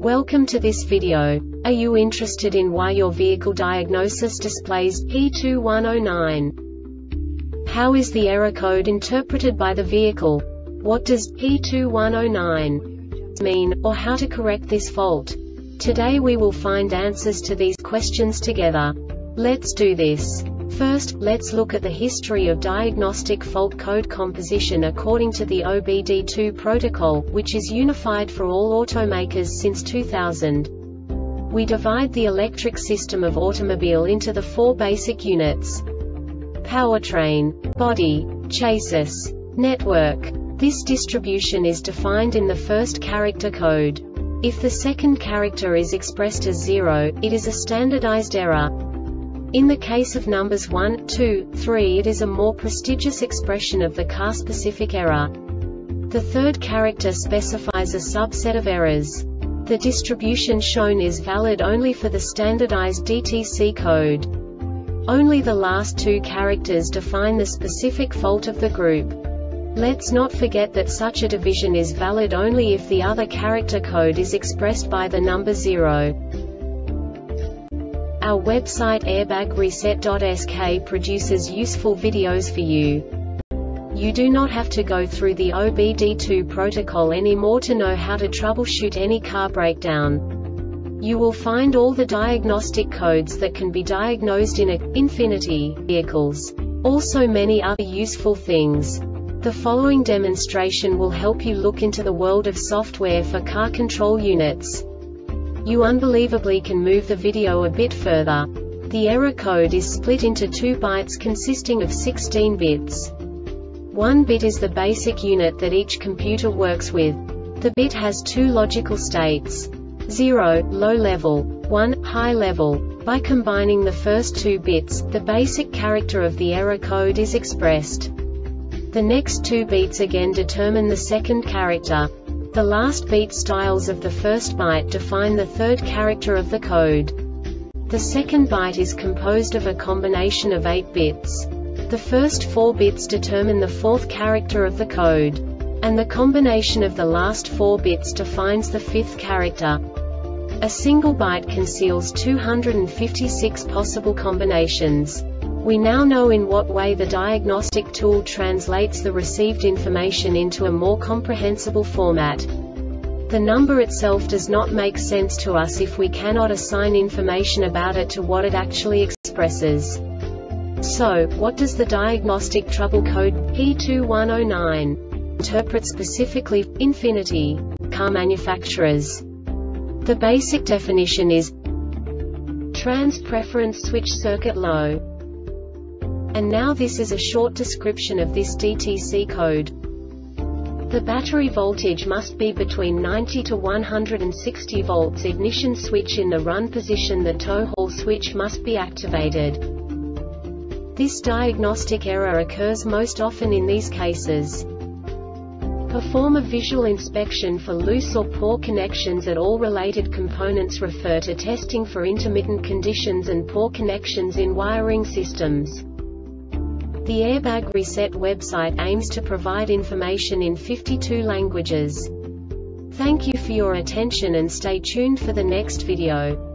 Welcome to this video. Are you interested in why your vehicle diagnosis displays P2109? How is the error code interpreted by the vehicle? What does P2109 mean, or how to correct this fault? Today we will find answers to these questions together. Let's do this. First, let's look at the history of diagnostic fault code composition according to the OBD2 protocol, which is unified for all automakers since 2000. We divide the electric system of automobile into the four basic units: powertrain, body, chassis, network. This distribution is defined in the first character code. If the second character is expressed as 0, it is a standardized error. In the case of numbers 1, 2, 3, it is a more prestigious expression of the car-specific error. The third character specifies a subset of errors. The distribution shown is valid only for the standardized DTC code. Only the last two characters define the specific fault of the group. Let's not forget that such a division is valid only if the other character code is expressed by the number 0. Our website airbagreset.sk produces useful videos for you. You do not have to go through the OBD2 protocol anymore to know how to troubleshoot any car breakdown. You will find all the diagnostic codes that can be diagnosed in Infiniti vehicles. Also many other useful things. The following demonstration will help you look into the world of software for car control units. You unbelievably can move the video a bit further. The error code is split into 2 bytes consisting of 16 bits. 1 bit is the basic unit that each computer works with. The bit has 2 logical states: 0, low level, 1, high level. By combining the first 2 bits, the basic character of the error code is expressed. The next 2 beats again determine the second character. The last beat styles of the first byte define the third character of the code. The second byte is composed of a combination of 8 bits. The first 4 bits determine the fourth character of the code. And the combination of the last 4 bits defines the fifth character. A single byte conceals 256 possible combinations. We now know in what way the diagnostic tool translates the received information into a more comprehensible format. The number itself does not make sense to us if we cannot assign information about it to what it actually expresses. So, what does the diagnostic trouble code P2109 interpret specifically for Infiniti car manufacturers? The basic definition is trans preference switch circuit low. And now this is a short description of this DTC code. The battery voltage must be between 90 to 160 volts. Ignition switch in the run position. The tow haul switch must be activated. This diagnostic error occurs most often in these cases. Perform a visual inspection for loose or poor connections at all related components. Refer to testing for intermittent conditions and poor connections in wiring systems. The Airbag Reset website aims to provide information in 52 languages. Thank you for your attention and stay tuned for the next video.